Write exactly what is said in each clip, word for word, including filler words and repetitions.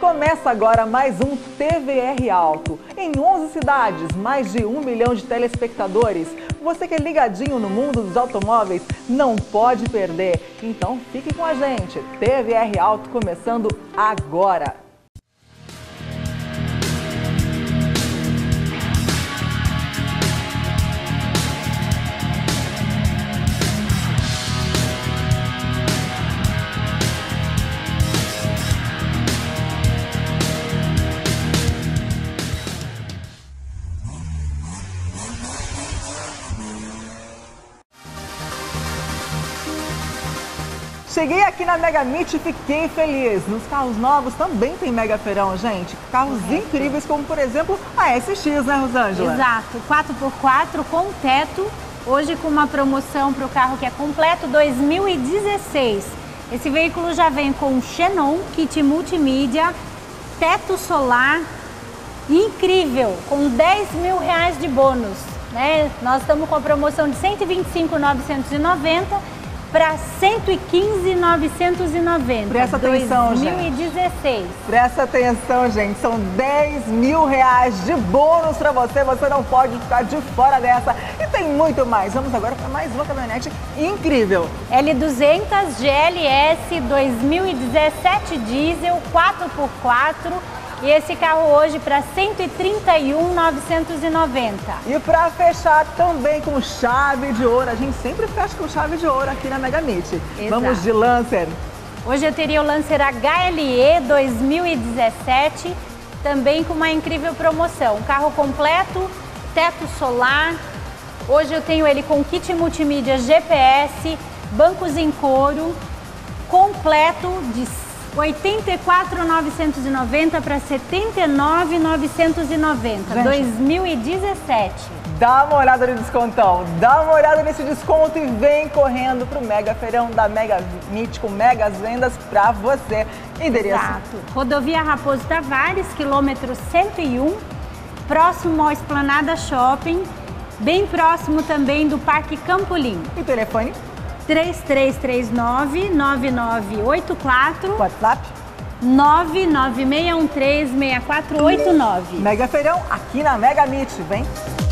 Começa agora mais um T V R Auto. Em onze cidades, mais de um milhão de telespectadores. Você que é ligadinho no mundo dos automóveis não pode perder. Então fique com a gente. T V R Auto começando agora. Cheguei aqui na Mega Meet e fiquei feliz. Nos carros novos também tem Mega Feirão, gente. Carros Correto. incríveis, como por exemplo a S X, né, Rosângela? Exato, quatro por quatro com teto. Hoje com uma promoção para o carro que é completo dois mil e dezesseis. Esse veículo já vem com xenon, kit multimídia, teto solar, incrível, com dez mil reais de bônus. Né? Nós estamos com a promoção de cento e vinte e cinco mil novecentos e noventa para cento e quinze mil novecentos e noventa. Presta atenção, dois mil e dezesseis. gente. Presta atenção, gente. São dez mil reais de bônus para você. Você não pode ficar de fora dessa. E tem muito mais. Vamos agora para mais uma caminhonete incrível. L duzentos G L S dois mil e dezessete diesel quatro por quatro. E esse carro hoje para cento e trinta e um mil novecentos e noventa. E para fechar também com chave de ouro. A gente sempre fecha com chave de ouro aqui na Mega Meet. Exato. Vamos de Lancer. Hoje eu teria o Lancer H L E dois mil e dezessete, também com uma incrível promoção. Carro completo, teto solar. Hoje eu tenho ele com kit multimídia G P S, bancos em couro, completo de oitenta e quatro mil novecentos e noventa para setenta e nove mil novecentos e noventa, gente, dois mil e dezessete. Dá uma olhada no descontão, dá uma olhada nesse desconto e vem correndo pro Mega Feirão da Mega Meet com megas vendas para você. Endereço. Exato. Rodovia Raposo Tavares, quilômetro cento e um, próximo ao Esplanada Shopping, bem próximo também do Parque Campolim. E telefone? três três três nove, nove nove oito quatro. WhatsApp? nove nove seis um três, seis quatro oito nove. Mega Feirão aqui na Mega Meet, vem?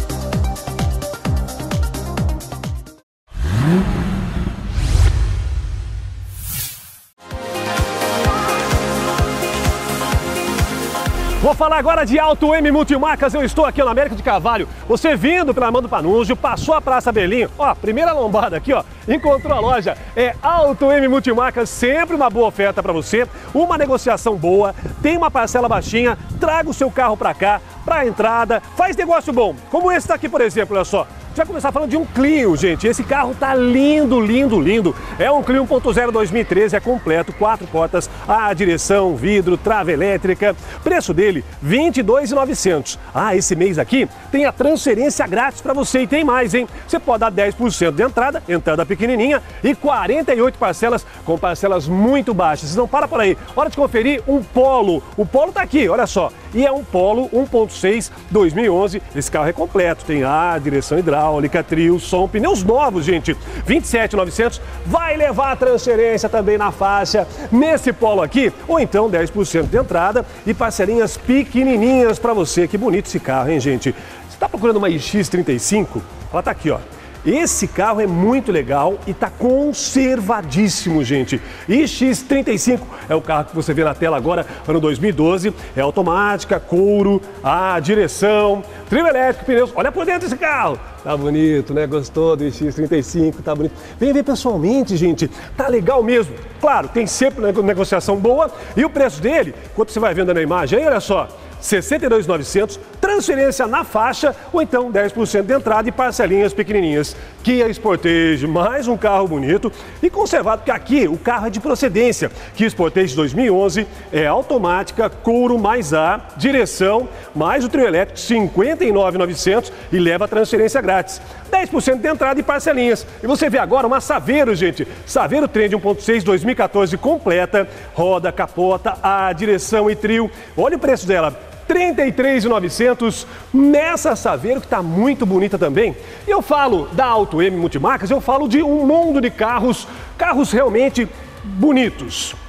Vou falar agora de Auto M Multimarcas. Eu estou aqui na América de Carvalho. Você vindo pela Armando Panunzio, passou a Praça Belinho, ó, primeira lombada aqui, ó, encontrou a loja. É Auto M Multimarcas, sempre uma boa oferta para você, uma negociação boa, tem uma parcela baixinha, traga o seu carro para cá, para entrada, faz negócio bom. Como esse daqui, por exemplo, olha só. A gente vai começar falando de um Clio, gente. Esse carro tá lindo, lindo, lindo. É um Clio um ponto zero dois mil e treze, é completo, quatro portas, a direção, vidro, trava elétrica. Preço dele, vinte e dois mil e novecentos. Ah, esse mês aqui tem a transferência grátis para você e tem mais, hein? Você pode dar dez por cento de entrada, entrada pequenininha e quarenta e oito parcelas com parcelas muito baixas. Não para por aí. Hora de conferir um Polo. O Polo tá aqui, olha só. E é um Polo um ponto seis dois mil e onze. Esse carro é completo, tem ar, direção hidráulica, trio, som, pneus novos, gente. vinte e sete mil e novecentos. Vai levar a transferência também na faixa nesse Polo aqui, ou então dez por cento de entrada e parcelinhas pequenininhas para você. Que bonito esse carro, hein, gente? Você tá procurando uma I X trinta e cinco? Ela tá aqui, ó. Esse carro é muito legal e está conservadíssimo, gente. I X trinta e cinco é o carro que você vê na tela agora, ano dois mil e doze. É automática, couro, a direção, trio elétrico, pneus. Olha por dentro desse carro. Tá bonito, né? Gostou do I X trinta e cinco? Tá bonito. Vem ver pessoalmente, gente. Tá legal mesmo. Claro, tem sempre uma negociação boa. E o preço dele, quanto você vai vendo na imagem aí, olha só. sessenta e dois mil e novecentos, transferência na faixa ou então dez por cento de entrada e parcelinhas pequenininhas. Kia Sportage, mais um carro bonito e conservado, porque aqui o carro é de procedência. Kia Sportage dois mil e onze é automática, couro mais ar, direção, mais o trio elétrico, cinquenta e nove mil e novecentos e leva a transferência grátis. dez por cento de entrada e parcelinhas. E você vê agora uma Saveiro, gente. Saveiro Trend um ponto seis dois mil e quatorze completa, roda, capota, ar, direção e trio. Olha o preço dela. trinta e três mil e novecentos nessa Saveiro, que está muito bonita também. E eu falo da Auto M Multimarcas, eu falo de um mundo de carros, carros realmente bonitos.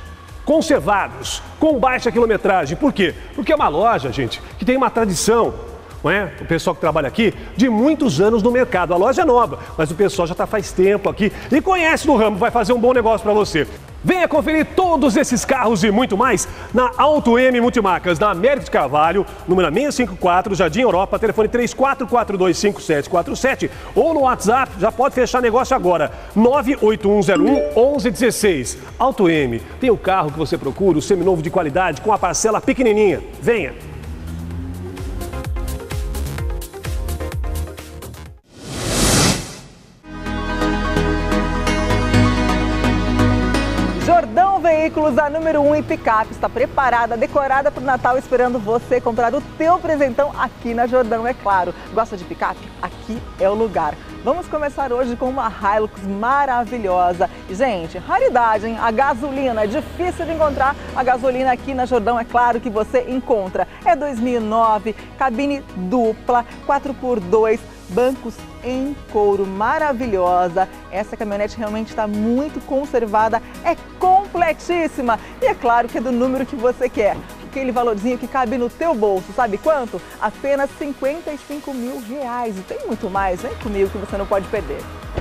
conservados, com baixa quilometragem. Por quê? Porque é uma loja, gente, que tem uma tradição, não é? O pessoal que trabalha aqui, de muitos anos no mercado. A loja é nova, mas o pessoal já está faz tempo aqui e conhece do ramo, vai fazer um bom negócio para você. Venha conferir todos esses carros e muito mais na Auto M Multimarcas, na Américo de Carvalho, número seiscentos e cinquenta e quatro, Jardim Europa, telefone três quatro quatro dois cinco sete quatro sete ou no WhatsApp, já pode fechar negócio agora, nove oito um zero um, onze dezesseis. Auto M, tem o carro que você procura, o seminovo de qualidade, com a parcela pequenininha. Venha! Jordão Veículos, a número um em picape, está preparada, decorada para o Natal, esperando você comprar o teu presentão aqui na Jordão, é claro. Gosta de picape? Aqui é o lugar. Vamos começar hoje com uma Hilux maravilhosa. Gente, raridade, hein? A gasolina, é difícil de encontrar a gasolina aqui na Jordão, é claro que você encontra. É dois mil e nove, cabine dupla, quatro por dois, bancos em couro, maravilhosa. Essa caminhonete realmente está muito conservada, é completíssima e é claro que é do número que você quer. Aquele valorzinho que cabe no teu bolso, sabe quanto? Apenas cinquenta e cinco mil reais. E tem muito mais, vem comigo que você não pode perder.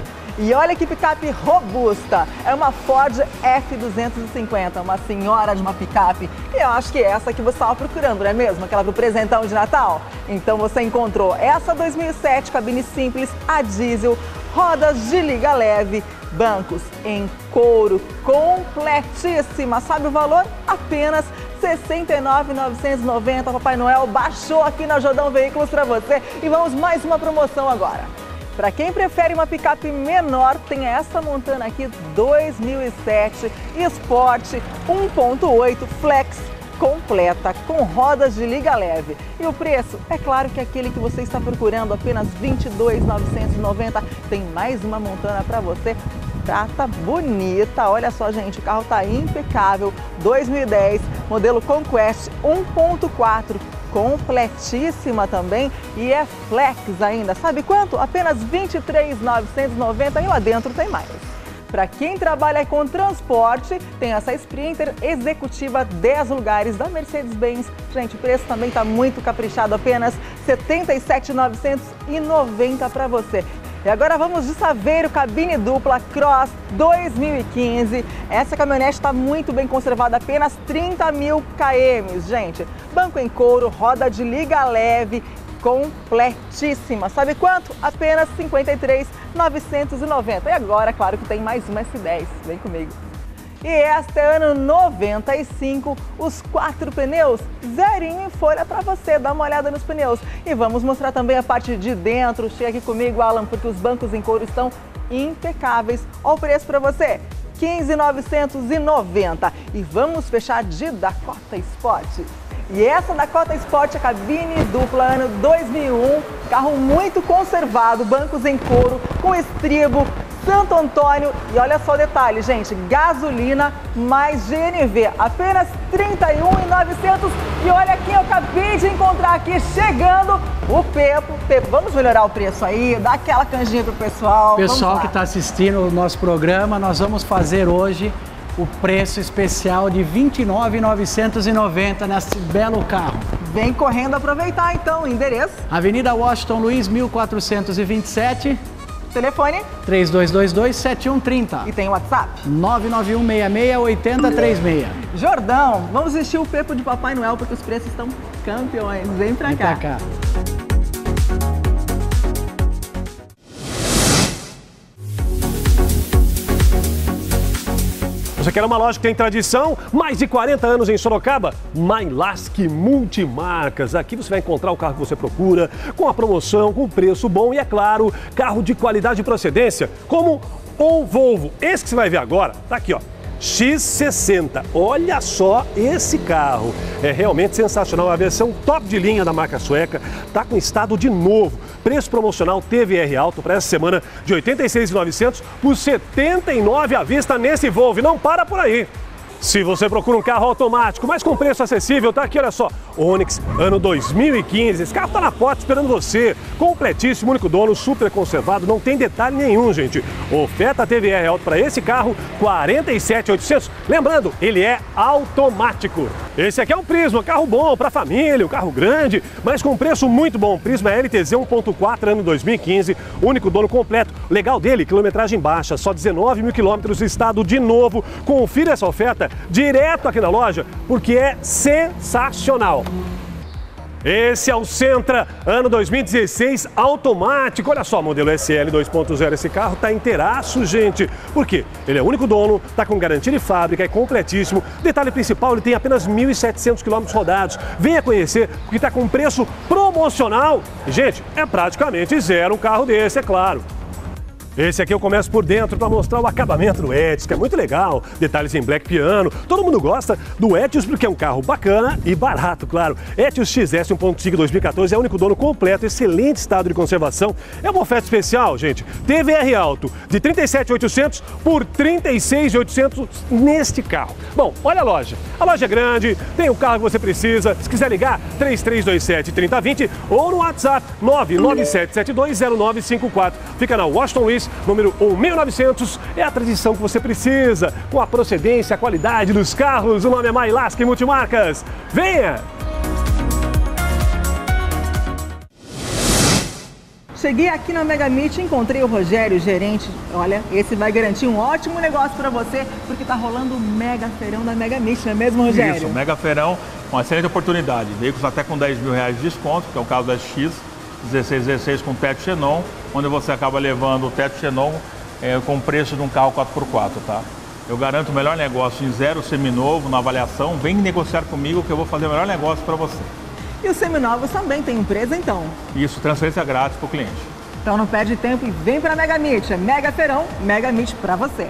E olha que picape robusta, é uma Ford F duzentos e cinquenta, uma senhora de uma picape. E eu acho que é essa que você estava procurando, não é mesmo? Aquela pro presentão de Natal? Então você encontrou essa dois mil e sete, cabine simples, a diesel, rodas de liga leve, bancos em couro, completíssima. Sabe o valor? Apenas sessenta e nove mil novecentos e noventa. Papai Noel baixou aqui na Jordão Veículos para você. E vamos mais uma promoção agora. Para quem prefere uma picape menor, tem essa Montana aqui dois mil e sete Sport um ponto oito Flex completa com rodas de liga leve. E o preço, é claro que é aquele que você está procurando, apenas vinte e dois mil novecentos e noventa. Tem mais uma Montana para você. Prata bonita, olha só, gente, o carro está impecável. dois mil e dez, modelo Conquest um ponto quatro, completíssima também e é flex ainda. Sabe quanto? Apenas vinte e três mil novecentos e noventa e lá dentro tem mais. Para quem trabalha com transporte, tem essa Sprinter executiva dez lugares da Mercedes-Benz. Gente, o preço também está muito caprichado, apenas setenta e sete mil novecentos e noventa para você. E agora vamos de Saveiro, cabine dupla Cross dois mil e quinze. Essa caminhonete está muito bem conservada, apenas trinta mil quilômetros, gente. Banco em couro, roda de liga leve, completíssima. Sabe quanto? Apenas cinquenta e três mil novecentos e noventa. E agora, claro que tem mais uma S dez. Vem comigo. E esta é ano noventa e cinco, os quatro pneus, zerinho em folha para você, dá uma olhada nos pneus. E vamos mostrar também a parte de dentro, chega aqui comigo, Alan, porque os bancos em couro estão impecáveis. Olha o preço para você, quinze mil novecentos e noventa. E vamos fechar de Dakota Sport. E essa Dakota Sport é cabine dupla, ano dois mil e um, carro muito conservado, bancos em couro, com estribo, Santo Antônio. E olha só o detalhe, gente, gasolina mais G N V, apenas trinta e um mil e novecentos. E olha quem eu acabei de encontrar aqui, chegando, o Pepo. Pepo, vamos melhorar o preço aí, dá aquela canjinha pro pessoal. Pessoal que está assistindo o nosso programa, nós vamos fazer hoje o preço especial de vinte e nove mil novecentos e noventa nesse belo carro. Vem correndo aproveitar então, endereço? Avenida Washington Luiz, mil quatrocentos e vinte e sete. Telefone? três dois dois dois, sete um três zero. E tem o WhatsApp? nove nove um seis seis, oito zero três seis. Jordão, vamos vestir o Pepo de Papai Noel porque os preços estão campeões. Vem pra Vem cá. pra cá. Você quer uma loja que tem tradição? Mais de quarenta anos em Sorocaba? Mailasque Multimarcas. Aqui você vai encontrar o carro que você procura, com a promoção, com preço bom e, é claro, carro de qualidade e procedência, como o Volvo. Esse que você vai ver agora, tá aqui, ó. X sessenta. Olha só esse carro. É realmente sensacional. A versão top de linha da marca sueca. Tá com estado de novo. Preço promocional T V R alto para essa semana de oitenta e seis mil e novecentos por setenta e nove à vista nesse Volvo. E não para por aí. Se você procura um carro automático, mas com preço acessível, tá aqui, olha só. Onix, ano dois mil e quinze. Esse carro tá na porta esperando você. Completíssimo, único dono, super conservado, não tem detalhe nenhum, gente. Oferta T V R Auto para esse carro, quarenta e sete mil e oitocentos. Lembrando, ele é automático. Esse aqui é um Prisma, carro bom para família, um carro grande, mas com preço muito bom. Prisma L T Z um ponto quatro, ano dois mil e quinze, único dono completo. Legal dele, quilometragem baixa, só dezenove mil quilômetros, estado de novo. Confira essa oferta direto aqui na loja, porque é sensacional. Esse é o Sentra, ano dois mil e dezesseis, automático. Olha só, modelo S L dois ponto zero. Esse carro tá inteiraço, gente. Por quê? Ele é o único dono, tá com garantia de fábrica, é completíssimo. Detalhe principal, ele tem apenas mil e setecentos quilômetros rodados. Venha conhecer, porque tá com preço promocional. E, gente, é praticamente zero um carro desse, é claro. Esse aqui eu começo por dentro para mostrar o acabamento do Etios, que é muito legal. Detalhes em black piano. Todo mundo gosta do Etios porque é um carro bacana e barato, claro. Etios X S um ponto cinco dois mil e quatorze é o único dono completo, excelente estado de conservação. É uma oferta especial, gente. T V R Auto de trinta e sete mil e oitocentos por trinta e seis mil e oitocentos neste carro. Bom, olha a loja. A loja é grande, tem o carro que você precisa. Se quiser ligar, três três dois sete, três zero dois zero ou no WhatsApp nove nove sete sete dois zero nove cinco quatro. Fica na Washington Luiz, número mil e novecentos, é a tradição que você precisa, com a procedência, a qualidade dos carros. O nome é Mailasca Multimarcas. Venha! Cheguei aqui na Megamit e encontrei o Rogério, gerente. Olha, esse vai garantir um ótimo negócio para você, porque tá rolando o mega feirão da Megamit, não é mesmo, Rogério? Isso, mega feirão, uma excelente oportunidade. Veículos até com dez mil reais de desconto, que é o caso da X dezesseis dezesseis com teto Xenon, onde você acaba levando o teto Xenon é, com o preço de um carro quatro por quatro, tá? Eu garanto o melhor negócio em zero seminovo, na avaliação. Vem negociar comigo que eu vou fazer o melhor negócio para você. E os seminovos também tem empresa, então? Isso, transferência grátis para o cliente. Então não perde tempo e vem para a Megamit. É mega feirão, Megamit para você.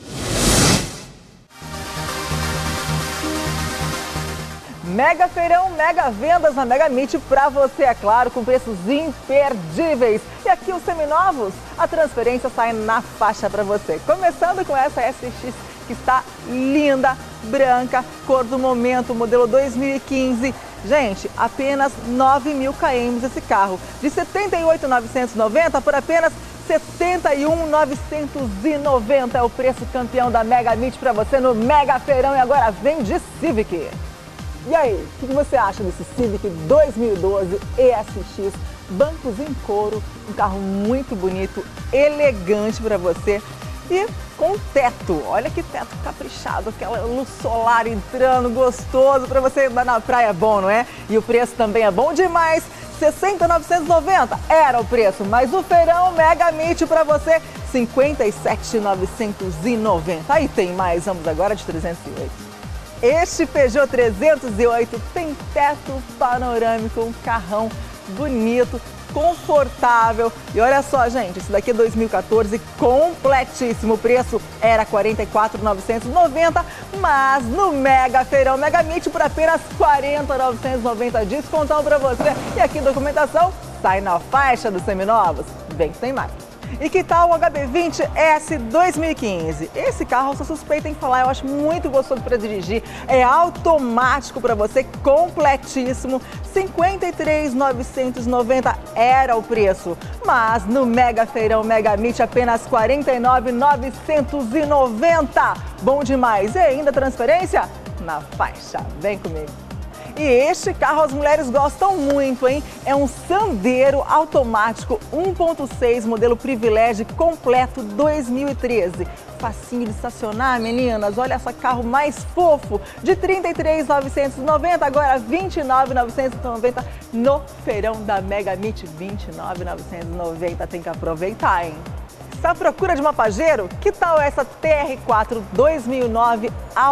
Mega feirão, mega vendas na Megamit para você, é claro, com preços imperdíveis. E aqui os seminovos, a transferência sai na faixa para você. Começando com essa S X que está linda, branca, cor do momento, modelo dois mil e quinze. Gente, apenas nove mil quilômetros esse carro. De setenta e oito mil novecentos e noventa por apenas setenta e um mil novecentos e noventa. É o preço campeão da Megamit para você no Mega Feirão. E agora vem de Civic. E aí, o que você acha desse Civic dois mil e doze E S X? Bancos em couro, um carro muito bonito, elegante para você e com teto. Olha que teto caprichado, aquela luz solar entrando, gostoso para você andar na praia, bom, não é? E o preço também é bom demais, sessenta mil novecentos e noventa era o preço, mas o feirão Megamit para você, cinquenta e sete mil novecentos e noventa. Aí tem mais, vamos agora de trezentos e oito. Este Peugeot trezentos e oito tem teto panorâmico, um carrão bonito, confortável. E olha só, gente, esse daqui é dois mil e quatorze, completíssimo. O preço era quarenta e quatro mil novecentos e noventa, mas no Mega Feirão Megamit por apenas quarenta mil novecentos e noventa. Descontão para você. E aqui documentação sai na faixa dos seminovos. Vem que tem mais. E que tal o H B vinte S dois mil e quinze? Esse carro eu sou suspeita em falar, eu acho muito gostoso para dirigir. É automático para você, completíssimo. cinquenta e três mil novecentos e noventa era o preço, mas no Mega Feirão Megamit apenas quarenta e nove mil novecentos e noventa. Bom demais. E ainda transferência? Na faixa. Vem comigo. E este carro as mulheres gostam muito, hein? É um Sandero automático um ponto seis, modelo Privilégio completo dois mil e treze. Facinho de estacionar, meninas. Olha esse carro mais fofo, de trinta e três mil novecentos e noventa, agora vinte e nove mil novecentos e noventa no feirão da Megamit. vinte e nove mil novecentos e noventa, tem que aproveitar, hein? Está à procura de uma Pajero? Que tal essa T R quatro dois mil e nove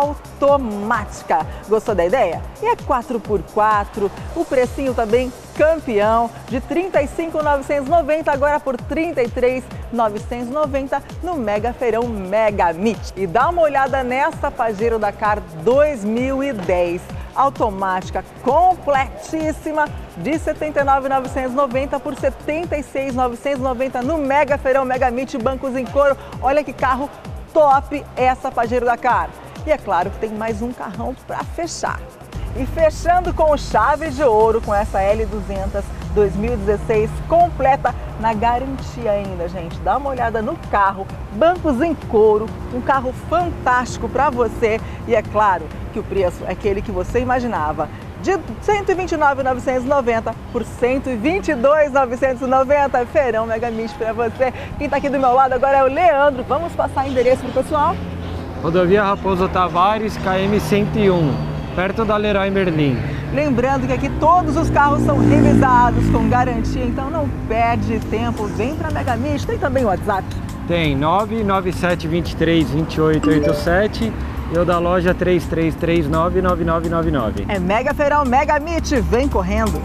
automática? Gostou da ideia? E é quatro por quatro, o precinho também campeão, de trinta e cinco mil novecentos e noventa, agora por trinta e três mil novecentos e noventa no Mega Feirão Megamit. E dá uma olhada nessa Pajero Dakar dois mil e dez. Automática completíssima, de setenta e nove mil novecentos e noventa por setenta e seis mil novecentos e noventa no Mega Feirão Megamit, bancos em couro. Olha que carro top essa Pajero Dakar. E é claro que tem mais um carrão para fechar. E fechando com chave de ouro com essa L duzentos dois mil e dezesseis completa na garantia ainda, gente. Dá uma olhada no carro, bancos em couro, um carro fantástico para você. E é claro que o preço é aquele que você imaginava. De cento e vinte e nove mil novecentos e noventa por cento e vinte e dois mil novecentos e noventa. Feirão Mega Mix para você. Quem está aqui do meu lado agora é o Leandro. Vamos passar o endereço para o pessoal? Rodovia Raposo Tavares, K M cento e um, perto da Leroy Merlin. Lembrando que aqui todos os carros são revisados com garantia, então não perde tempo. Vem para Mega Mix. Tem também o WhatsApp? Tem nove nove sete dois três dois oito oito sete e o da loja três três três nove nove nove nove nove. É Mega Feirão Mega Mix. Vem correndo.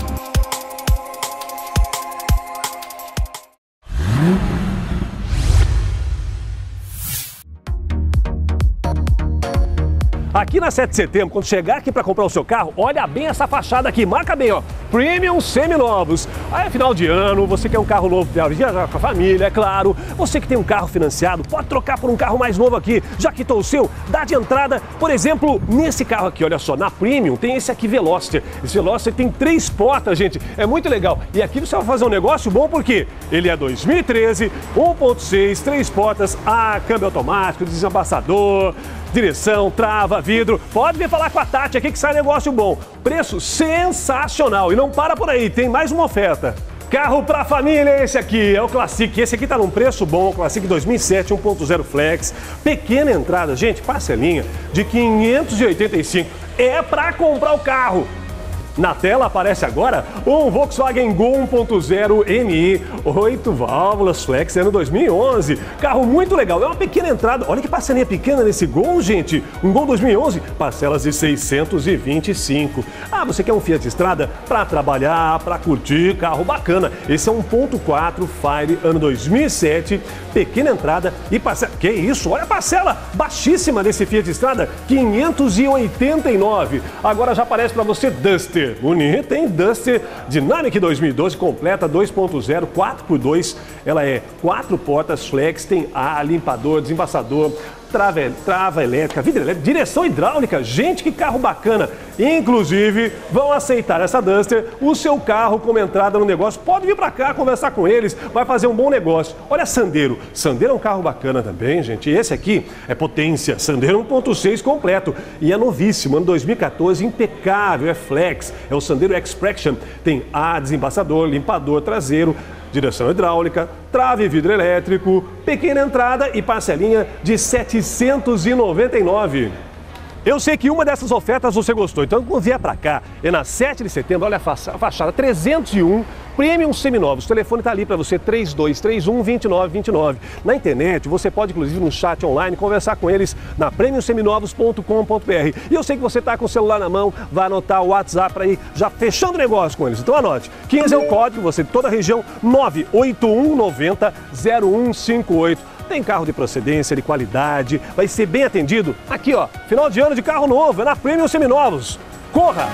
Aqui na sete de setembro, quando chegar aqui para comprar o seu carro, olha bem essa fachada aqui, marca bem, ó, Premium Seminovos. Aí é final de ano, você quer um carro novo para viajar com a família, é claro. Você que tem um carro financiado, pode trocar por um carro mais novo aqui. Já quitou o seu? Dá de entrada, por exemplo, nesse carro aqui, olha só, na Premium tem esse aqui Veloster. Esse Veloster tem três portas, gente, é muito legal. E aqui você vai fazer um negócio bom porque ele é dois mil e treze, um ponto seis, três portas, a câmbio automático, desembaçador, direção, trava, vidro. Pode vir falar com a Tati aqui que sai negócio bom. Preço sensacional. E não para por aí, tem mais uma oferta. Carro pra família, esse aqui é o Classic. Esse aqui tá num preço bom, Classic dois mil e sete, um ponto zero Flex. Pequena entrada, gente, parcelinha de quinhentos e oitenta e cinco. É pra comprar o carro. Na tela aparece agora um Volkswagen Gol um ponto zero M I, oito válvulas, Flex, ano dois mil e onze. Carro muito legal, é uma pequena entrada. Olha que parcelinha pequena nesse Gol, gente. Um Gol dois mil e onze, parcelas de seiscentos e vinte e cinco. Ah, você quer um Fiat Strada para trabalhar, para curtir, carro bacana. Esse é um ponto quatro Fire, ano dois mil e sete, pequena entrada e parcela. Que isso? Olha a parcela baixíssima desse Fiat Strada, quinhentos e oitenta e nove. Agora já aparece para você Duster. Bonita, hein? Duster Dynamic dois mil e doze, completa dois ponto zero, quatro por dois. Ela é quatro portas Flex, tem ar, limpador, desembaçador, trava, trava elétrica, vidro elétrico, direção hidráulica. Gente, que carro bacana! Inclusive, vão aceitar essa Duster, o seu carro como entrada no negócio. Pode vir para cá conversar com eles, vai fazer um bom negócio. Olha Sandero. Sandero é um carro bacana também, gente. Esse aqui é potência. Sandero um ponto seis completo. E é novíssimo, ano dois mil e quatorze, impecável, é Flex. É o Sandero Expression. Tem ar, desembaçador, limpador traseiro, direção hidráulica, trave e vidro elétrico, pequena entrada e parcelinha de setecentos e noventa e nove. Eu sei que uma dessas ofertas você gostou, então quando vier para cá, é na sete de setembro, olha a fachada trezentos e um, Premium Seminovos. O telefone está ali para você, três dois três um, dois nove dois nove. Na internet, você pode, inclusive, no chat online, conversar com eles na premium seminovos ponto com ponto br. E eu sei que você está com o celular na mão, vai anotar o WhatsApp para ir já fechando o negócio com eles. Então anote, quinze é o código, você de toda a região, nove oito um nove zero zero um cinco oito. Tem carro de procedência, de qualidade, vai ser bem atendido. Aqui, ó, final de ano de carro novo, é na Premium Seminovos. Corra!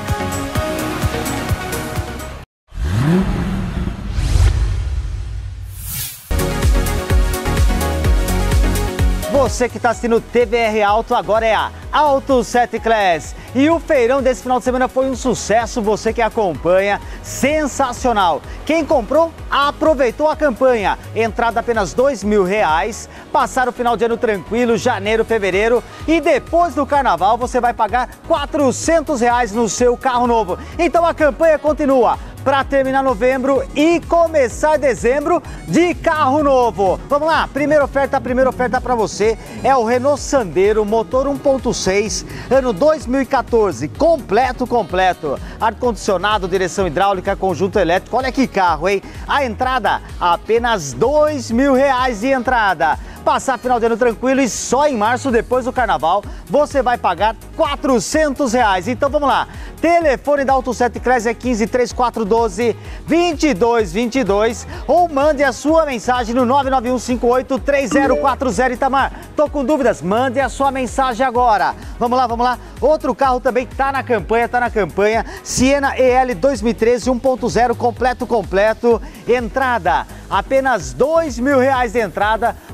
Você que está assistindo T V R Auto, agora é a Auto sete Class. E o feirão desse final de semana foi um sucesso, você que acompanha, sensacional. Quem comprou, aproveitou a campanha. Entrada apenas dois mil reais, passar o final de ano tranquilo, janeiro, fevereiro. E depois do carnaval você vai pagar quatrocentos reais no seu carro novo. Então a campanha continua para terminar novembro e começar dezembro de carro novo. Vamos lá, primeira oferta, primeira oferta para você é o Renault Sandero, motor um ponto seis, ano dois mil e quatorze, completo, completo. Ar-condicionado, direção hidráulica, conjunto elétrico, olha que carro, hein? A entrada, apenas dois mil reais de entrada. Passar final de ano tranquilo e só em março, depois do carnaval, você vai pagar quatrocentos reais. Então vamos lá, telefone da Auto sete Class é quinze, três quatro um dois, vinte e dois vinte e dois ou mande a sua mensagem no nove nove um cinco oito três zero quatro zero. Itamar, tô com dúvidas, mande a sua mensagem agora. Vamos lá, vamos lá, outro carro também tá na campanha, tá na campanha, Siena E L dois mil e treze, um ponto zero, completo, completo, entrada, apenas dois mil reais de entrada.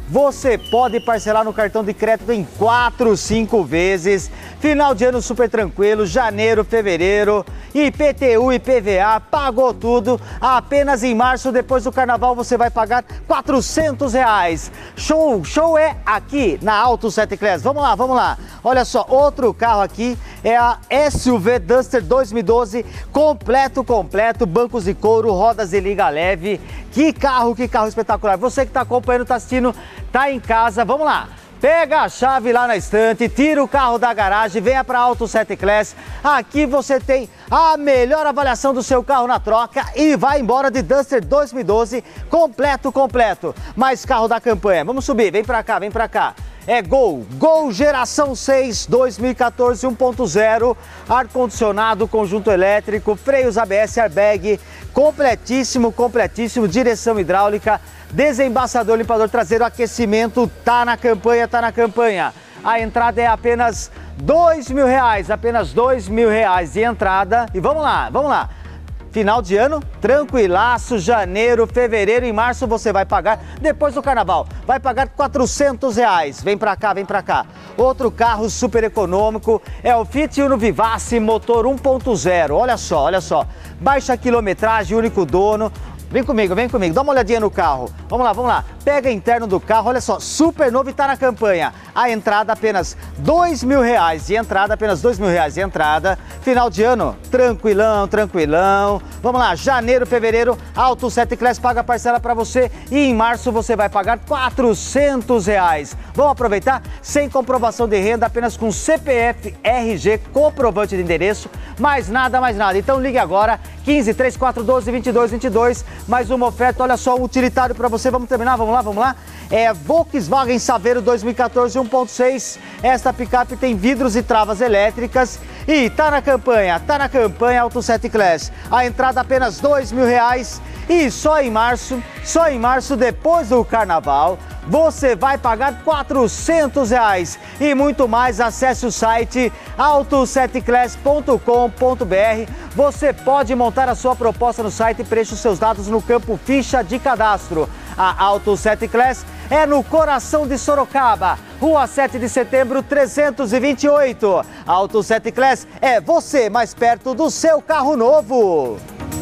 você pode parcelar no cartão de crédito em quatro, cinco vezes. Final de ano super tranquilo, janeiro, fevereiro, I P T U e I P V A, pagou tudo. Apenas em março, depois do carnaval, você vai pagar quatrocentos reais. Show, show é aqui na Auto sete Class. Vamos lá, vamos lá. Olha só, outro carro aqui é a S U V Duster dois mil e doze, completo, completo, bancos de couro, rodas de liga leve. Que carro, que carro espetacular. Você que está acompanhando, está assistindo, está em casa, vamos lá. Pega a chave lá na estante, tira o carro da garagem, venha para a Auto sete Class. Aqui você tem a melhor avaliação do seu carro na troca e vai embora de Duster dois mil e doze, completo, completo. Mais carro da campanha. Vamos subir, vem para cá, vem para cá. É Gol, Gol geração seis, dois mil e quatorze, um ponto zero, ar-condicionado, conjunto elétrico, freios A B S, airbag, completíssimo, completíssimo, direção hidráulica, desembaçador, limpador traseiro, aquecimento, tá na campanha, tá na campanha. A entrada é apenas dois mil reais, apenas dois mil reais de entrada. E vamos lá, vamos lá. Final de ano, tranquilaço, janeiro, fevereiro e março você vai pagar, depois do carnaval, vai pagar quatrocentos reais. Vem pra cá, vem pra cá. Outro carro super econômico é o Fiat Uno Vivace, motor um ponto zero. Olha só, olha só. Baixa quilometragem, único dono. Vem comigo, vem comigo, dá uma olhadinha no carro. Vamos lá, vamos lá. Pega interno do carro, olha só, super novo e tá na campanha. A entrada apenas dois mil reais de entrada, apenas dois mil reais de entrada. Final de ano, tranquilão, tranquilão. Vamos lá, janeiro, fevereiro, Auto sete Class paga parcela para você e em março você vai pagar quatrocentos reais. Vamos aproveitar? Sem comprovação de renda, apenas com C P F, R G, comprovante de endereço, mais nada, mais nada. Então ligue agora, quinze, trinta e quatro, doze, vinte e dois, vinte e dois. Mais uma oferta, olha só, um utilitário para você. Vamos terminar, vamos lá, vamos lá. É Volkswagen Saveiro dois mil e quatorze, um ponto seis. Esta picape tem vidros e travas elétricas e tá na campanha, tá na campanha Auto sete Class. A entrada apenas dois mil reais e só em março, só em março, depois do carnaval, você vai pagar quatrocentos reais e muito mais. Acesse o site auto sete class ponto com ponto br. Você pode montar a sua proposta no site e preencha os seus dados no campo ficha de cadastro. A Auto sete Class é no coração de Sorocaba, Rua sete de setembro, trezentos e vinte e oito. A Auto sete Class é você mais perto do seu carro novo.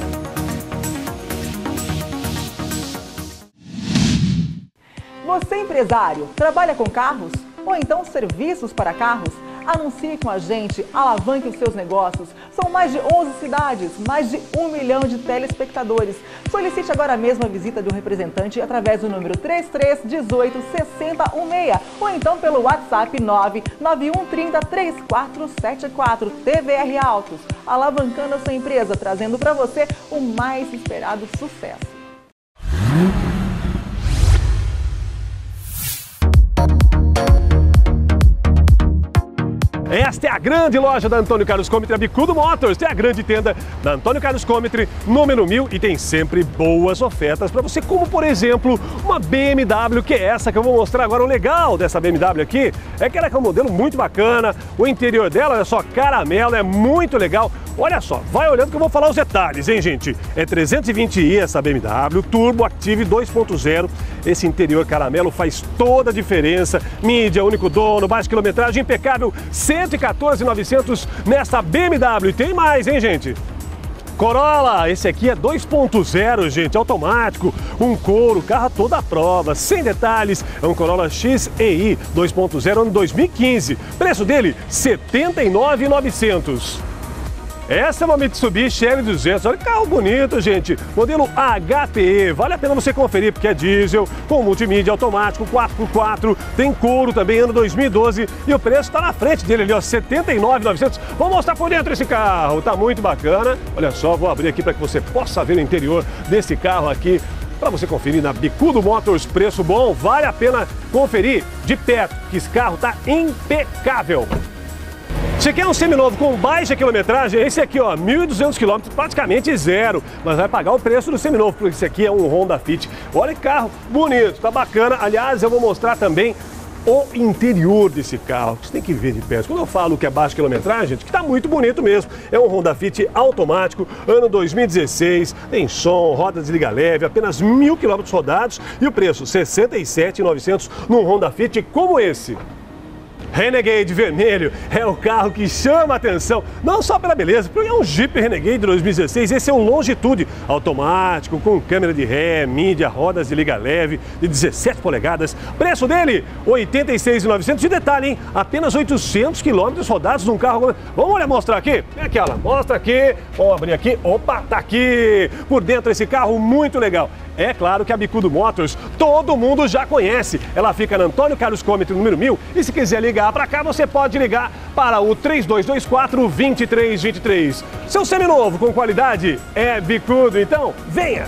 Você, empresário, trabalha com carros ou então serviços para carros? Anuncie com a gente, alavanque os seus negócios. São mais de onze cidades, mais de um milhão de telespectadores. Solicite agora mesmo a visita de um representante através do número três três um oito, seis zero um seis ou então pelo WhatsApp nove nove um três zero, três quatro sete quatro. T V R Autos, alavancando a sua empresa, trazendo para você o mais esperado sucesso. Esta é a grande loja da Antônio Carlos Comitre, a Bicudo Motors. É a grande tenda da Antônio Carlos Comitre, número mil, e tem sempre boas ofertas para você, como por exemplo, uma B M W, que é essa que eu vou mostrar agora. O legal dessa B M W aqui é que ela é um modelo muito bacana, o interior dela, olha só, caramelo, é muito legal. Olha só, vai olhando que eu vou falar os detalhes, hein, gente? É trezentos e vinte i essa B M W, Turbo Active dois ponto zero. Esse interior caramelo faz toda a diferença. Mídia, único dono, baixa quilometragem, impecável, cento e quatorze mil e novecentos nessa B M W. E tem mais, hein, gente? Corolla, esse aqui é dois ponto zero, gente, automático, um couro, carro toda à prova, sem detalhes. É um Corolla X E I dois ponto zero, ano dois mil e quinze. Preço dele, setenta e nove mil e novecentos. Essa é uma Mitsubishi L duzentos, olha que carro bonito, gente. Modelo H P E, vale a pena você conferir porque é diesel, com multimídia automático, quatro por quatro, tem couro também, ano dois mil e doze. E o preço está na frente dele ali, ó, setenta e nove mil e novecentos. Vou mostrar por dentro esse carro, tá muito bacana. Olha só, vou abrir aqui para que você possa ver o interior desse carro aqui, para você conferir na Bicudo Motors, preço bom, vale a pena conferir de perto, que esse carro tá impecável. Você quer um seminovo com baixa quilometragem? Esse aqui, ó, mil e duzentos quilômetros, praticamente zero, mas vai pagar o preço do seminovo, porque esse aqui é um Honda Fit. Olha que carro bonito, tá bacana. Aliás, eu vou mostrar também o interior desse carro. Você tem que ver de perto. Quando eu falo que é baixa quilometragem, gente, que tá muito bonito mesmo. É um Honda Fit automático, ano dois mil e dezesseis, tem som, roda desliga leve, apenas mil quilômetros rodados e o preço sessenta e sete mil e novecentos num Honda Fit como esse. Renegade vermelho é o carro que chama a atenção, não só pela beleza, porque é um Jeep Renegade dois mil e dezesseis, esse é um Longitude automático, com câmera de ré, mídia, rodas de liga leve de dezessete polegadas. Preço dele, oitenta e seis mil e novecentos. E detalhe, hein? Apenas oitocentos quilômetros rodados num carro. Vamos olhar, mostrar aqui? É aquela, mostra aqui, vamos abrir aqui, opa, tá aqui. Por dentro esse carro muito legal. É claro que a Bicudo Motors todo mundo já conhece. Ela fica na Antônio Carlos Comete, número mil. E se quiser ligar para cá, você pode ligar para o três dois dois quatro, dois três dois três. Seu seminovo com qualidade é Bicudo, então venha!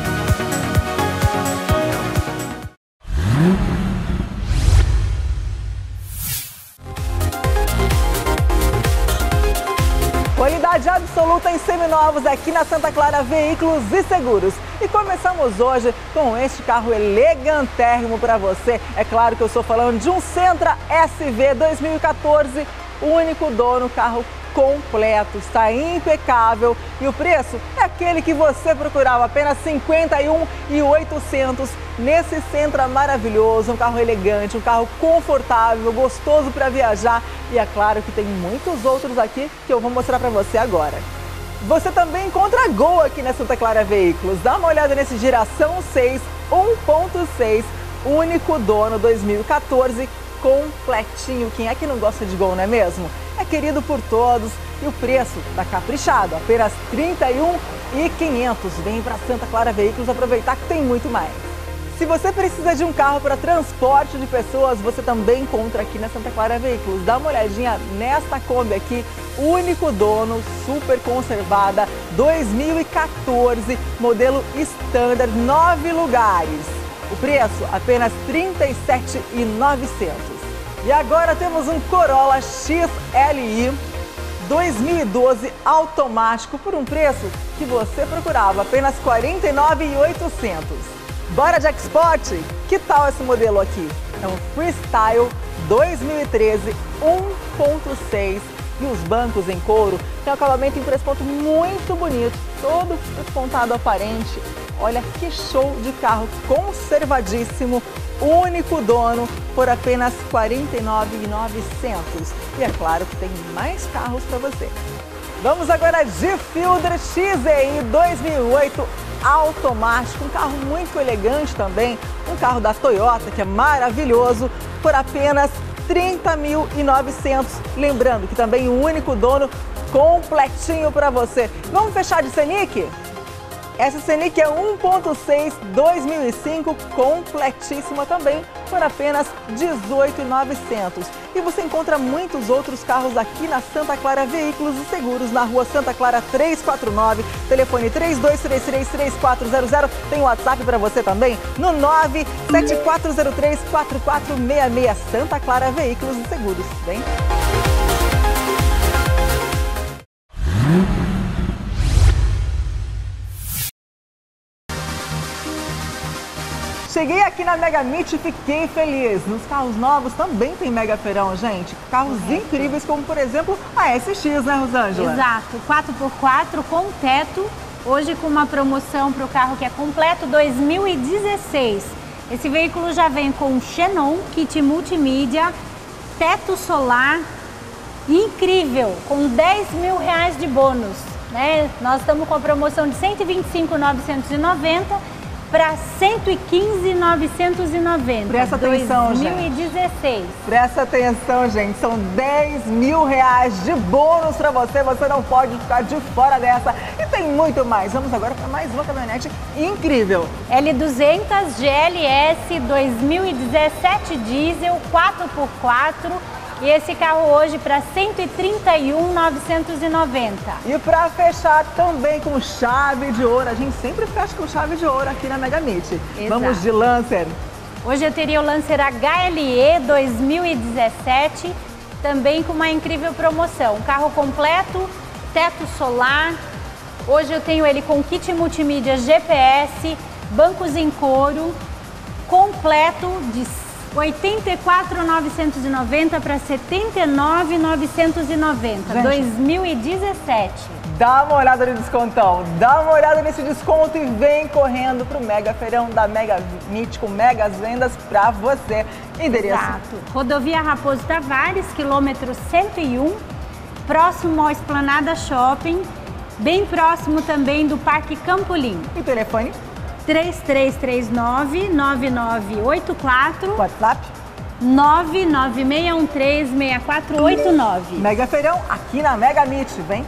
Qualidade absoluta em seminovos aqui na Santa Clara Veículos e Seguros. E começamos hoje com este carro elegantérrimo para você. É claro que eu estou falando de um Sentra S V dois mil e quatorze, único dono, carro completo, está impecável e o preço é aquele que você procurava, apenas cinquenta e um mil e oitocentos nesse Sentra maravilhoso, um carro elegante, um carro confortável, gostoso para viajar e é claro que tem muitos outros aqui que eu vou mostrar para você agora. Você também encontra a Gol aqui na Santa Clara Veículos, dá uma olhada nesse Geração seis um ponto seis, único dono dois mil e quatorze, completinho. Quem é que não gosta de Gol, não é mesmo? É querido por todos e o preço tá caprichado, apenas trinta e um mil e quinhentos. Vem para Santa Clara Veículos aproveitar que tem muito mais. Se você precisa de um carro para transporte de pessoas, você também encontra aqui na Santa Clara Veículos. Dá uma olhadinha nesta Kombi aqui, único dono, super conservada, dois mil e quatorze, modelo Standard, nove lugares. O preço apenas trinta e sete mil e novecentos. E agora temos um Corolla X L I dois mil e doze automático por um preço que você procurava, apenas quarenta e nove mil e oitocentos. Bora de Export? Que tal esse modelo aqui? É um Freestyle dois mil e treze um ponto seis e os bancos em couro tem um acabamento em três pontos muito bonito, todo espontado aparente. Olha que show de carro, conservadíssimo, único dono por apenas quarenta e nove mil e novecentos. E é claro que tem mais carros para você. Vamos agora de Fielder X E I dois mil e oito automático, um carro muito elegante também, um carro da Toyota que é maravilhoso por apenas trinta mil e novecentos. Lembrando que também o único dono completinho para você. Vamos fechar de Scenic? Essa Scenic é um ponto seis dois mil e cinco, completíssima também, por apenas dezoito mil e novecentos. E você encontra muitos outros carros aqui na Santa Clara Veículos e Seguros, na rua Santa Clara trezentos e quarenta e nove, telefone três dois três três, três quatro zero zero. Tem o WhatsApp para você também no nove sete quatro zero três, quatro quatro seis seis. Santa Clara Veículos e Seguros. Vem! Cheguei aqui na Mega Meet e fiquei feliz. Nos carros novos também tem Mega Feirão, gente. Carros Correto. Incríveis, como por exemplo a S X, né, Rosângela? Exato, quatro por quatro com teto. Hoje com uma promoção para o carro que é completo dois mil e dezesseis. Esse veículo já vem com xenon, kit multimídia, teto solar, incrível, com dez mil reais de bônus, né? Nós estamos com a promoção de cento e vinte e cinco mil novecentos e noventa para cento e quinze mil novecentos e noventa. Presta atenção, dois mil e dezesseis. Gente. Presta atenção, gente. São dez mil reais de bônus para você. Você não pode ficar de fora dessa. E tem muito mais. Vamos agora para mais uma caminhonete incrível. L duzentos G L S dois mil e dezessete diesel quatro por quatro. E esse carro hoje para cento e trinta e um mil novecentos e noventa. E para fechar também com chave de ouro. A gente sempre fecha com chave de ouro aqui na Mega Meet. Vamos de Lancer. Hoje eu teria o Lancer H L E dois mil e dezessete, também com uma incrível promoção. Um carro completo, teto solar. Hoje eu tenho ele com kit multimídia G P S, bancos em couro, completo de oitenta e quatro mil novecentos e noventa para setenta e nove mil novecentos e noventa, Gente, dois mil e dezessete. Dá uma olhada no descontão, dá uma olhada nesse desconto e vem correndo pro Mega Feirão da Mega Mítico, Megas Vendas pra você. Endereço. Exato. Rodovia Raposo Tavares, quilômetro cento e um, próximo ao Esplanada Shopping, bem próximo também do Parque Campolim. E telefone? três três três nove, nove nove oito quatro, WhatsApp? nove nove seis um três, seis quatro oito nove. Mega Feirão aqui na Mega Meet, vem.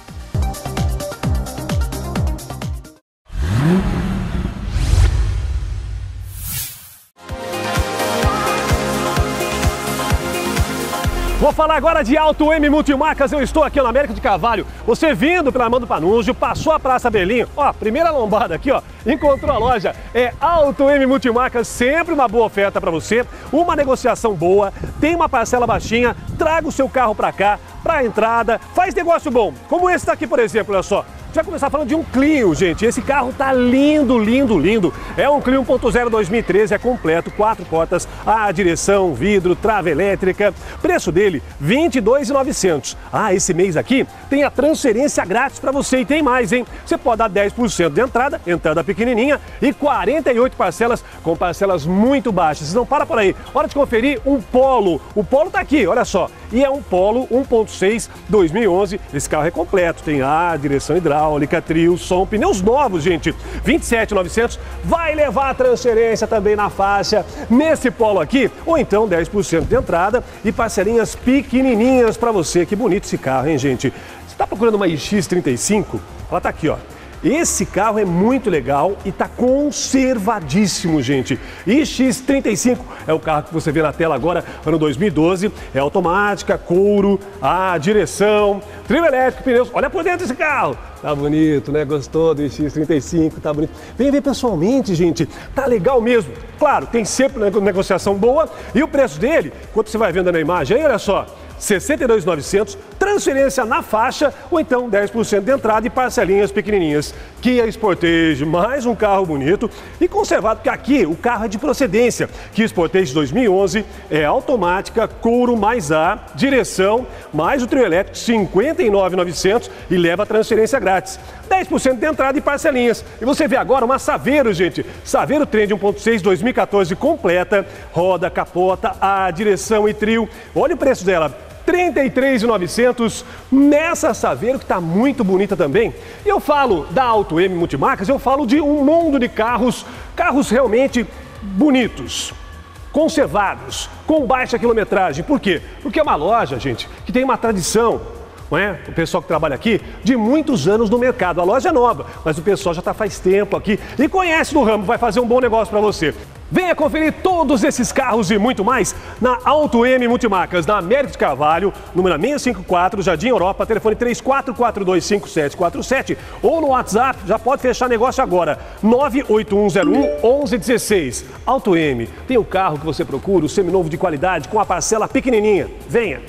Vou falar agora de Auto M Multimarcas, eu estou aqui na América de Carvalho. Você vindo pela Armando Panunzio, passou a Praça Belinho, ó, primeira lombada aqui, ó, encontrou a loja. É Auto M Multimarcas, sempre uma boa oferta para você, uma negociação boa, tem uma parcela baixinha, traga o seu carro para cá, para a entrada, faz negócio bom, como esse daqui, por exemplo, olha só. A gente vai começar falando de um Clio, gente. Esse carro tá lindo, lindo, lindo. É um Clio um ponto zero dois mil e treze, é completo, quatro portas, a direção, vidro, trava elétrica. Preço dele, vinte e dois mil e novecentos. Ah, esse mês aqui tem a transferência grátis para você e tem mais, hein? Você pode dar dez por cento de entrada, entrada pequenininha e quarenta e oito parcelas com parcelas muito baixas. Não para por aí. Hora de conferir um Polo. O Polo tá aqui, olha só. E é um Polo um ponto seis dois mil e onze. Esse carro é completo, tem ar, direção hidráulica, trio, som, pneus novos, gente. vinte e sete mil e novecentos. Vai levar a transferência também na faixa nesse Polo aqui, ou então dez por cento de entrada e parcelinhas pequenininhas para você. Que bonito esse carro, hein, gente? Você está procurando uma I X trinta e cinco? Ela tá aqui, ó. Esse carro é muito legal e está conservadíssimo, gente. I X trinta e cinco é o carro que você vê na tela agora, ano dois mil e doze. É automática, couro, a direção, trio elétrico, pneus. Olha por dentro desse carro. Tá bonito, né? Gostou do I X trinta e cinco? Tá bonito. Vem ver pessoalmente, gente. Tá legal mesmo. Claro, tem sempre uma negociação boa. E o preço dele, quanto você vai vendo na imagem aí, olha só. sessenta e dois mil e novecentos, transferência na faixa ou então dez por cento de entrada e parcelinhas pequenininhas. Kia Sportage, mais um carro bonito e conservado, porque aqui o carro é de procedência. Kia Sportage dois mil e onze é automática, couro mais A, direção, mais o trio elétrico, cinquenta e nove mil e novecentos e leva a transferência grátis. dez por cento de entrada e parcelinhas. E você vê agora uma Saveiro, gente. Saveiro Trend um ponto seis dois mil e quatorze completa, roda, capota, a direção e trio. Olha o preço dela. trinta e três mil e novecentos nessa Saveiro que está muito bonita também. E eu falo da Auto M Multimarcas, eu falo de um mundo de carros, carros realmente bonitos, conservados, com baixa quilometragem. Por quê? Porque é uma loja, gente, que tem uma tradição, não é? O pessoal que trabalha aqui, de muitos anos no mercado. A loja é nova, mas o pessoal já está faz tempo aqui e conhece do ramo, vai fazer um bom negócio para você. Venha conferir todos esses carros e muito mais na Auto M Multimarcas, na América de Carvalho, número seiscentos e cinquenta e quatro, Jardim Europa, telefone três quatro quatro dois cinco sete quatro sete ou no WhatsApp, já pode fechar negócio agora, nove oito um zero um, onze dezesseis. Auto M, tem o carro que você procura, o seminovo de qualidade, com a parcela pequenininha. Venha!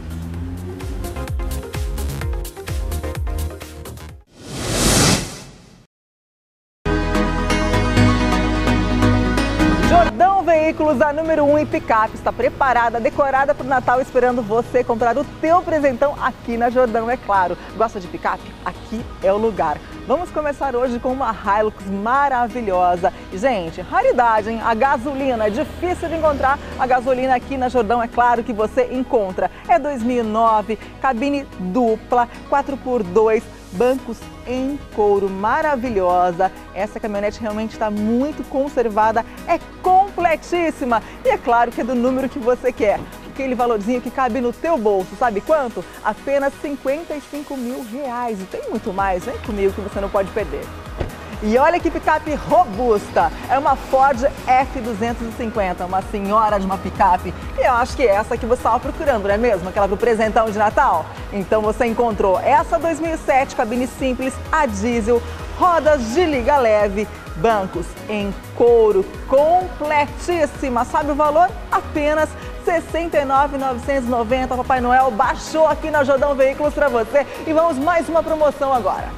Jordão Veículos, a número um em picape, está preparada, decorada para o Natal, esperando você comprar o teu presentão aqui na Jordão, é claro. Gosta de picape? Aqui é o lugar. Vamos começar hoje com uma Hilux maravilhosa. E, gente, raridade, hein? A gasolina, é difícil de encontrar a gasolina aqui na Jordão, é claro que você encontra. É dois mil e nove, cabine dupla, quatro por dois, bancos em couro, maravilhosa. Essa caminhonete realmente está muito conservada, é completíssima e é claro que é do número que você quer. Aquele valorzinho que cabe no teu bolso, sabe quanto? Apenas cinquenta e cinco mil reais. E tem muito mais, vem comigo que você não pode perder. E olha que picape robusta, é uma Ford F duzentos e cinquenta, uma senhora de uma picape. E eu acho que é essa que você estava procurando, não é mesmo? Aquela pro presentão de Natal? Então você encontrou essa dois mil e sete, cabine simples, a diesel, rodas de liga leve, bancos em couro, completíssima. Sabe o valor? Apenas sessenta e nove mil novecentos e noventa. Papai Noel baixou aqui na Jordão Veículos para você. E vamos mais uma promoção agora.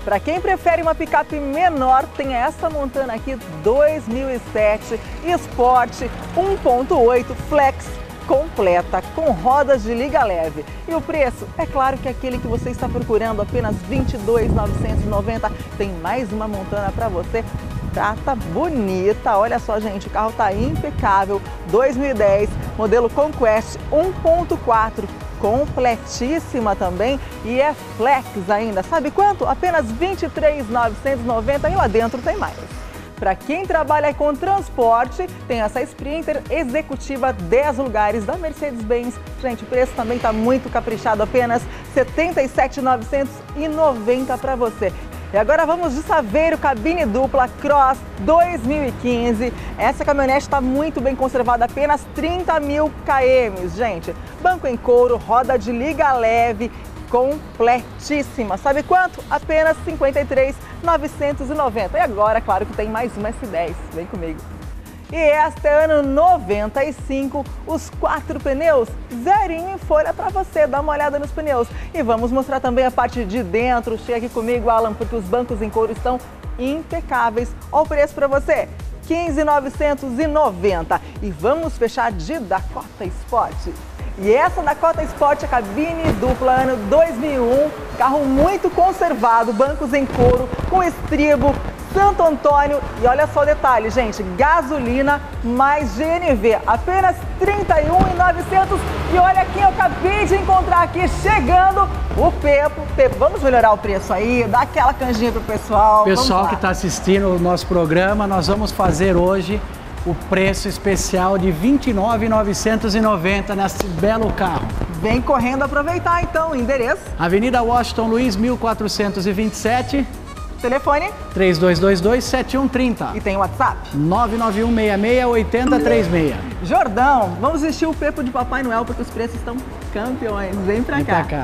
Para quem prefere uma picape menor, tem essa Montana aqui dois mil e sete Sport um ponto oito Flex completa, com rodas de liga leve. E o preço, é claro que aquele que você está procurando, apenas vinte e dois mil novecentos e noventa. Tem mais uma Montana para você. Prata bonita, olha só, gente, o carro tá impecável. dois mil e dez, modelo Conquest um ponto quatro, completíssima também e é flex ainda. Sabe quanto? Apenas vinte e três mil novecentos e noventa e lá dentro tem mais. Para quem trabalha com transporte, tem essa Sprinter executiva dez lugares da Mercedes-Benz. Gente, o preço também está muito caprichado, apenas setenta e sete mil novecentos e noventa para você. E agora vamos de Saveiro cabine dupla Cross dois mil e quinze. Essa caminhonete está muito bem conservada, apenas trinta mil quilômetros, gente. Banco em couro, roda de liga leve, completíssima. Sabe quanto? Apenas cinquenta e três mil novecentos e noventa. E agora, claro que tem mais uma S dez. Vem comigo. E este é ano noventa e cinco, os quatro pneus, zerinho em folha para você. Dá uma olhada nos pneus. E vamos mostrar também a parte de dentro. Chega aqui comigo, Alan, porque os bancos em couro estão impecáveis. Olha o preço para você, quinze mil novecentos e noventa. E vamos fechar de Dakota Sport. E essa Dakota Sport é cabine dupla ano dois mil e um, carro muito conservado, bancos em couro, com estribo, Santo Antônio. E olha só o detalhe, gente, gasolina mais G N V, apenas trinta e um mil e novecentos. E olha quem eu acabei de encontrar aqui, chegando, o Pepo. Pepo, vamos melhorar o preço aí, dá aquela canjinha pro pessoal. Pessoal que está assistindo o nosso programa, nós vamos fazer hoje o preço especial de vinte e nove mil novecentos e noventa nesse belo carro. Vem correndo aproveitar então, endereço? Avenida Washington Luiz, mil quatrocentos e vinte e sete. Telefone? três dois dois dois, sete um três zero. E tem o WhatsApp? nove nove um seis seis, oito zero três seis. Jordão, vamos vestir o Pepo de Papai Noel porque os preços estão campeões. Vem pra Vem cá. pra cá.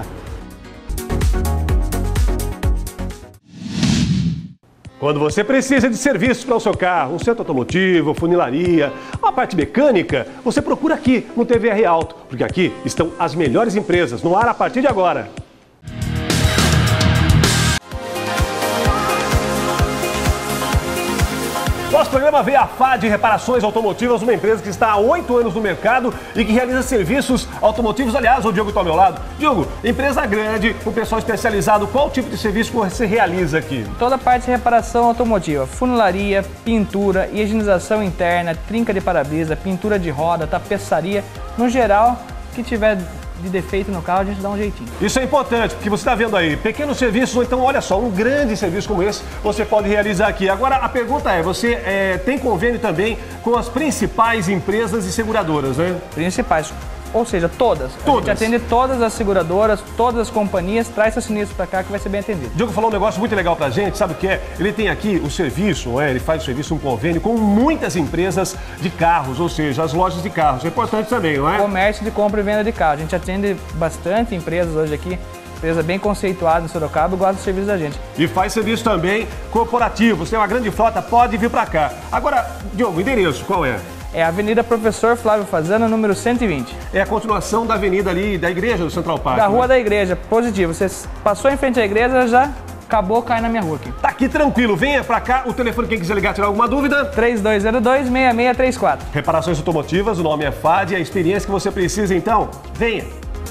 Quando você precisa de serviços para o seu carro, um centro automotivo, funilaria, uma parte mecânica, você procura aqui no T V R Auto, porque aqui estão as melhores empresas no ar a partir de agora. Nosso programa veio a F A D Reparações Automotivas, uma empresa que está há oito anos no mercado e que realiza serviços automotivos. Aliás, o Diogo está ao meu lado. Diogo, empresa grande, com pessoal especializado, qual tipo de serviço você realiza aqui? Toda a parte de reparação automotiva, funilaria, pintura, higienização interna, trinca de para-brisa, pintura de roda, tapeçaria, no geral, que tiver de defeito no carro, a gente dá um jeitinho. Isso é importante, porque você está vendo aí, pequenos serviços, ou então, olha só, um grande serviço como esse, você pode realizar aqui. Agora, a pergunta é, você é, tem convênio também com as principais empresas e seguradoras, né? Principais, ou seja, todas. Todas. A gente atende todas as seguradoras, todas as companhias, traz seu sinistro para cá que vai ser bem atendido. Diogo falou um negócio muito legal pra gente, sabe o que é? Ele tem aqui o serviço, não é? Ele faz o serviço, um convênio com muitas empresas de carros, ou seja, as lojas de carros. É importante também, não é? Comércio de compra e venda de carro. A gente atende bastante empresas hoje aqui, empresa bem conceituada em Sorocaba, gosta do serviço da gente. E faz serviço também corporativo. Você tem uma grande frota, pode vir pra cá. Agora, Diogo, o endereço qual é? É a Avenida Professor Flávio Fazana, número cento e vinte. É a continuação da avenida ali, da igreja do Central Park. Da rua né? da igreja, positivo. Você passou em frente à igreja, já acabou, cai na minha rua aqui. Tá aqui tranquilo, venha pra cá. O telefone, quem quiser ligar, tirar alguma dúvida? três dois zero dois, seis seis três quatro. Reparações automotivas, o nome é F A D, a experiência que você precisa, então, venha.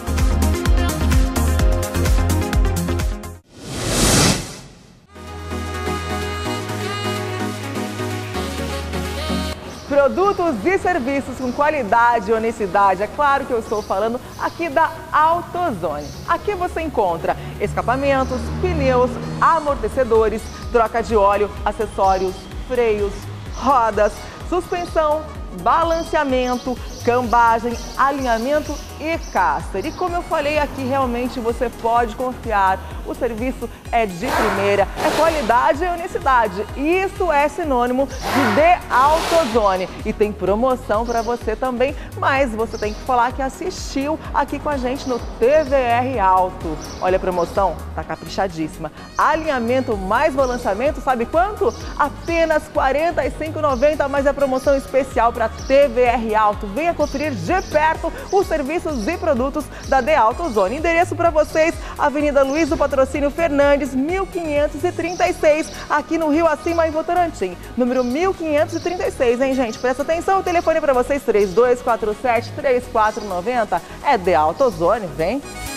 Produtos e serviços com qualidade e honestidade. É claro que eu estou falando aqui da AutoZone. Aqui você encontra escapamentos, pneus, amortecedores, troca de óleo, acessórios, freios, rodas, suspensão, balanceamento, cambagem, alinhamento e caster. E como eu falei aqui, realmente você pode confiar. O serviço é de primeira, é qualidade e honestidade. Isso é sinônimo de The AutoZone. E tem promoção para você também, mas você tem que falar que assistiu aqui com a gente no T V R Auto. Olha a promoção, tá caprichadíssima. Alinhamento mais balanceamento, sabe quanto? Apenas quarenta e cinco reais e noventa centavos, mas é promoção especial para T V R Auto. Venha conferir de perto os serviços veículos e produtos da The AutoZone. Endereço para vocês, Avenida Luiz do Patrocínio Fernandes, mil quinhentos e trinta e seis, aqui no Rio Acima, em Votorantim. Número mil quinhentos e trinta e seis, hein, gente? Presta atenção, o telefone para vocês, três dois quatro sete, três quatro nove zero, é The AutoZone, vem!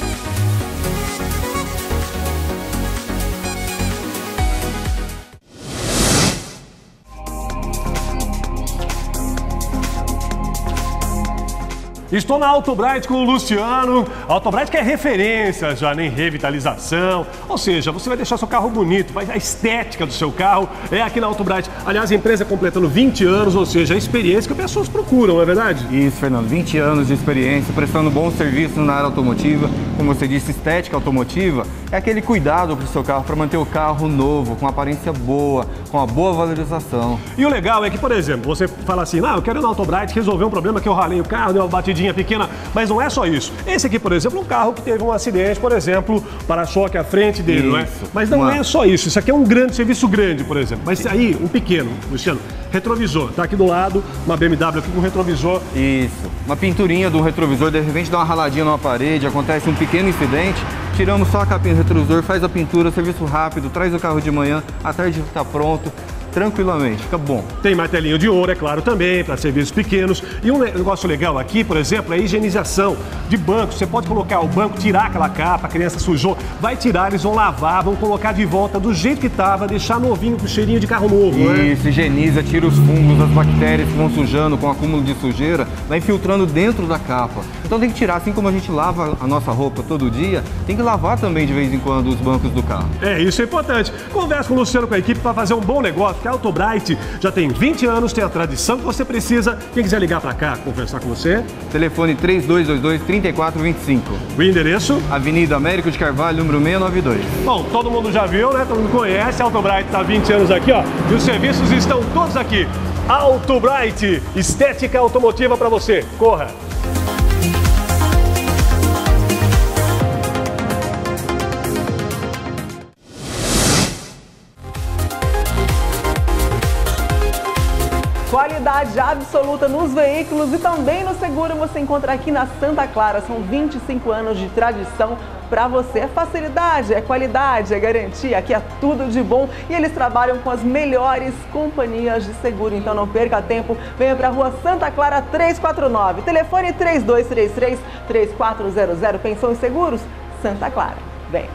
Estou na Autobright com o Luciano. A Autobright que é referência já em revitalização, ou seja, você vai deixar seu carro bonito, vai a estética do seu carro é aqui na Autobright. Aliás, a empresa completando vinte anos, ou seja, a experiência que as pessoas procuram, não é verdade? Isso, Fernando, vinte anos de experiência, prestando bons serviços na área automotiva. Como você disse, estética automotiva é aquele cuidado para o seu carro, para manter o carro novo, com aparência boa, com uma boa valorização. E o legal é que, por exemplo, você fala assim, ah, eu quero ir na Autobright resolver um problema que eu ralei o carro, deu uma batidinha pequena, mas não é só isso. Esse aqui, por exemplo, é um carro que teve um acidente, por exemplo, para-choque à frente dele, isso, não é? Mas não uma... é só isso. Isso aqui é um grande serviço grande, por exemplo. Mas aí, um pequeno, Luciano, retrovisor. Tá aqui do lado, uma B M W aqui com retrovisor. Isso. Uma pinturinha do retrovisor, de repente dá uma raladinha numa parede, acontece um pequeno incidente, tiramos só a capinha do retrovisor, faz a pintura, serviço rápido, traz o carro de manhã, à tarde fica pronto. Tranquilamente, fica bom. Tem martelinho de ouro, é claro, também, para serviços pequenos. E um negócio legal aqui, por exemplo, é a higienização de banco. Você pode colocar o banco, tirar aquela capa, a criança sujou, vai tirar, eles vão lavar, vão colocar de volta do jeito que estava, deixar novinho com cheirinho de carro novo, né? Isso, higieniza, tira os fungos, as bactérias que vão sujando com acúmulo de sujeira, vai infiltrando dentro da capa. Então tem que tirar, assim como a gente lava a nossa roupa todo dia, tem que lavar também de vez em quando os bancos do carro. É, isso é importante. Conversa com o Luciano, com a equipe, para fazer um bom negócio. A Autobright já tem vinte anos, tem a tradição que você precisa. Quem quiser ligar para cá, conversar com você. Telefone três dois dois dois, três quatro dois cinco. O endereço? Avenida Américo de Carvalho, número seiscentos e noventa e dois. Bom, todo mundo já viu, né? Todo mundo conhece. A Autobright está há vinte anos aqui, ó. E os serviços estão todos aqui. Autobright, estética automotiva para você. Corra! Qualidade absoluta nos veículos e também no seguro você encontra aqui na Santa Clara. São vinte e cinco anos de tradição para você. É facilidade, é qualidade, é garantia. Aqui é tudo de bom e eles trabalham com as melhores companhias de seguro. Então não perca tempo, venha para a Rua Santa Clara trezentos e quarenta e nove. Telefone três dois três três, três quatro zero zero. Pensou em seguros? Santa Clara. Vem.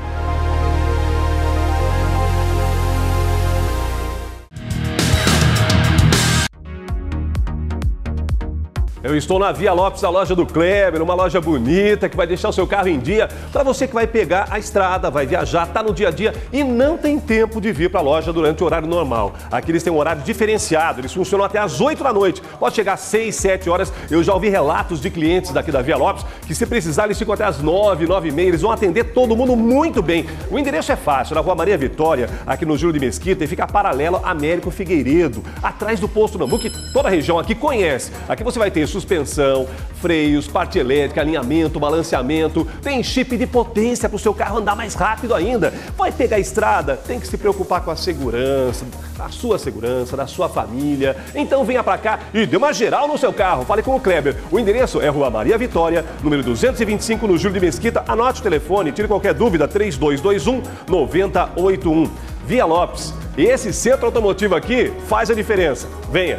Eu estou na Via Lopes, a loja do Kleber, uma loja bonita que vai deixar o seu carro em dia para você que vai pegar a estrada, vai viajar, tá no dia a dia e não tem tempo de vir para a loja durante o horário normal. Aqui eles têm um horário diferenciado, eles funcionam até às oito da noite, pode chegar às seis, sete horas. Eu já ouvi relatos de clientes daqui da Via Lopes que se precisar eles ficam até às nove, nove e meia, eles vão atender todo mundo muito bem. O endereço é fácil, na Rua Maria Vitória, aqui no Júlio de Mesquita, e fica paralelo a Américo Figueiredo, atrás do posto Nambu, que toda a região aqui conhece. Aqui você vai ter suspensão, freios, parte elétrica, alinhamento, balanceamento, tem chip de potência para o seu carro andar mais rápido ainda. Vai pegar a estrada, tem que se preocupar com a segurança, a sua segurança, da sua família. Então venha para cá e dê uma geral no seu carro. Fale com o Kleber. O endereço é Rua Maria Vitória, número duzentos e vinte e cinco, no Júlio de Mesquita. Anote o telefone, tire qualquer dúvida, três dois dois um, nove zero oito um. Via Lopes, esse centro automotivo aqui faz a diferença. Venha!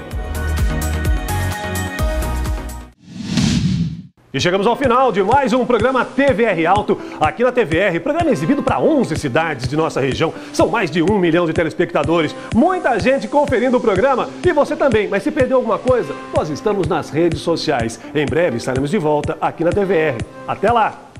E chegamos ao final de mais um programa T V R Auto, aqui na T V R, programa exibido para onze cidades de nossa região. São mais de um milhão de telespectadores, muita gente conferindo o programa e você também. Mas se perdeu alguma coisa, nós estamos nas redes sociais. Em breve estaremos de volta aqui na T V R. Até lá!